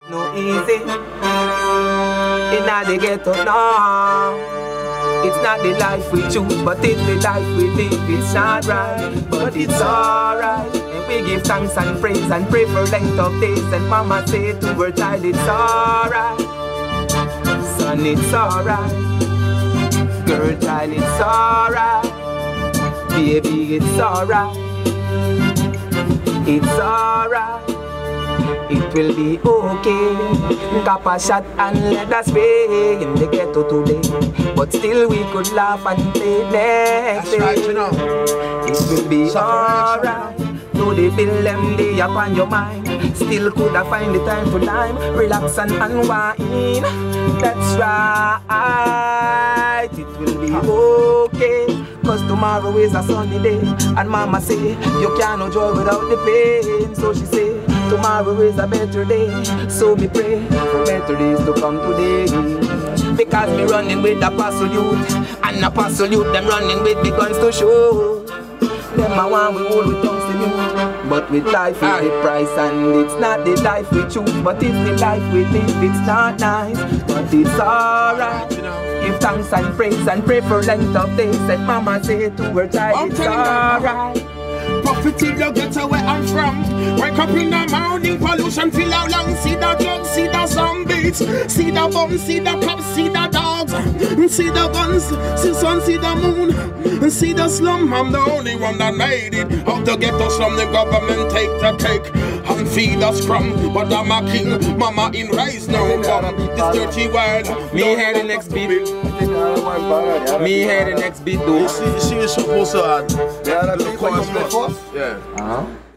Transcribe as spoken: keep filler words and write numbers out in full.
no easy. Inna the ghetto now. It's not the life we choose, but it's the life we live. It's not right, but it's alright. And we give thanks and praise and pray for length of days. And mama say to her child, it's alright. Son, it's alright. Girl, child, it's alright. Baby, it's alright. It's alright. It will be okay. Cap a shot and let us pay in the ghetto today. But still we could laugh and play next day. That's right, you know. It will be alright. Though they feel them day upon your mind, still could I find the time to time, relax and unwind. That's right. It will be okay. Cause tomorrow is a sunny day. And mama say, you cannot joy without the pain. So she say, tomorrow is a better day. So me pray for better days to come today. Because me running with apostle youth, and apostle youth them running with the guns to show. Them a want we hold with tongues to mute. But with life is the price, and it's not the life we choose, but it's the life we live. It's not nice, but it's alright. Give thanks and praise and pray for length of days. And mama say to her child, it's alright. Profit till you get to where I'm from. Wake up in the morning, pollution fill out long. See the drugs, see the zombies, see the bombs, see the cops, see the dogs, see the guns, see sun, see the moon, and see the slum. I'm the only one that made it out to get us from the government. Take the cake and feed us from. But I'm a king, mama in rise now. From this dirty world. Me hear the next beat. Me hear the next beat though. You see, you see, you're supposed to add. Yeah, that's what you play first. Yeah. Uh-huh.